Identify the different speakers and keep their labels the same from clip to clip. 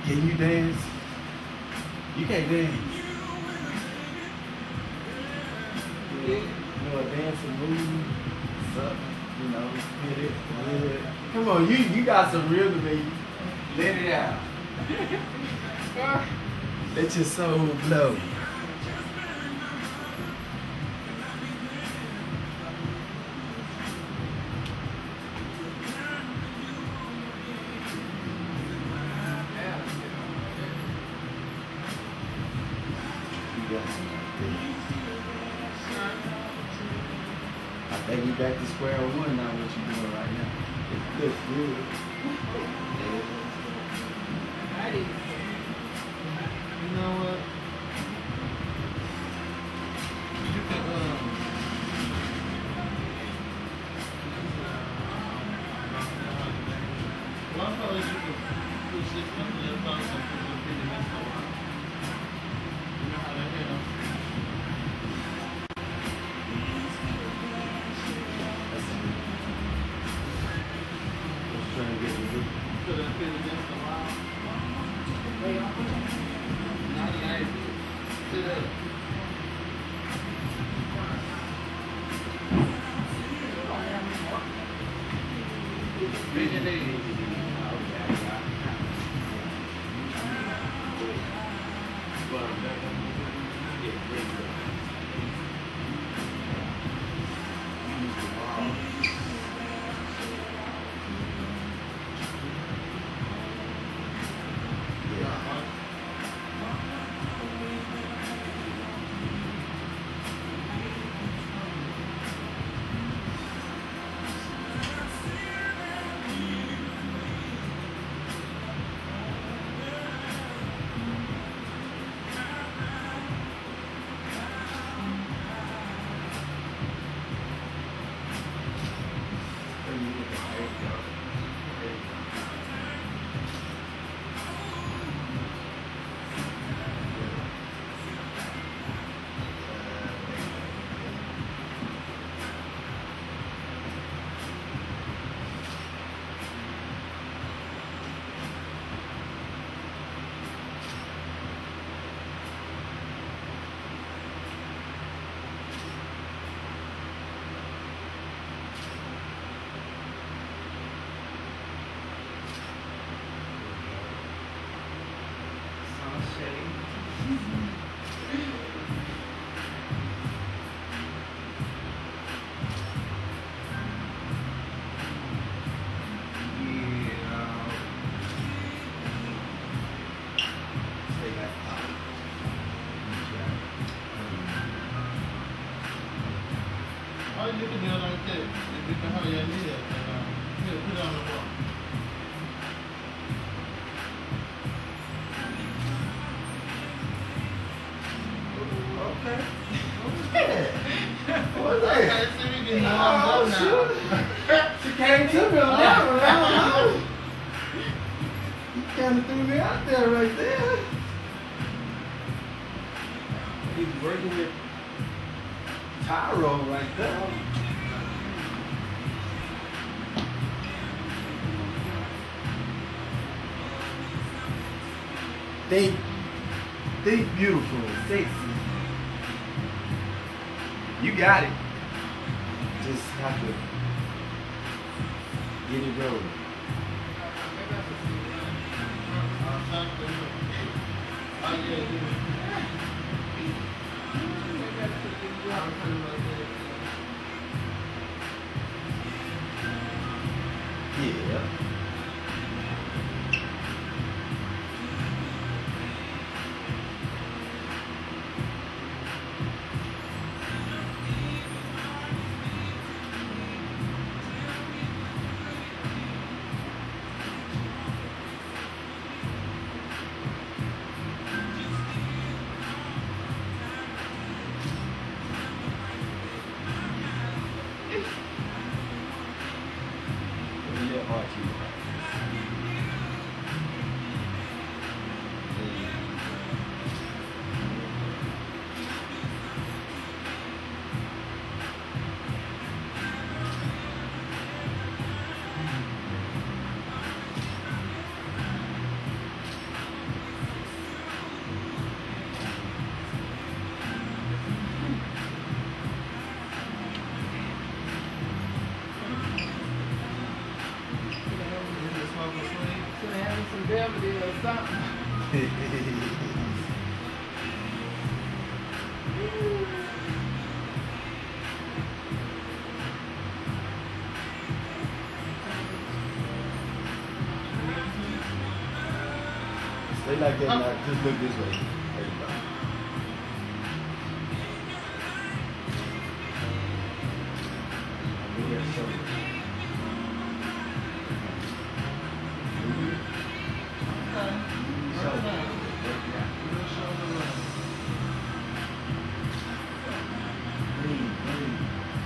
Speaker 1: Can you dance? You can't dance. Yeah. You know, a dancing move. Suck. You know, hit it. Come on, you got some rhythm, baby. Let it out. Let your soul blow. I think we back to square one now. What you doing right now? It looks good.
Speaker 2: You know what? You can one probably you can push this one to the top and put the pretty mess on. You know how that hit
Speaker 1: Trying to get the good.
Speaker 2: put that pretty mess on. Not nice. Sit up. Bend your knees. Or you can do it like that. If you can hold your knee up and here, put it on the wall.
Speaker 1: Okay. What's that?
Speaker 2: Okay, so we can warm up now.
Speaker 1: She came to me on that one. I don't know. You kind of threw me out there right there. He's working with Tyro right there. Think beautiful, sexy. You got it. Just have to get it rolling. Yeah. Beverly or something. Stay like that now. Just look this way. There you go. Move that shoulder. Move it. Shoulder. Work it out. Lean, lean.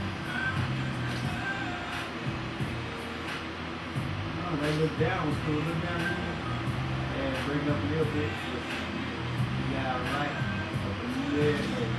Speaker 1: Oh, that look down was cool. Look down here. And bring it up a little bit. You got it right. Up a little bit.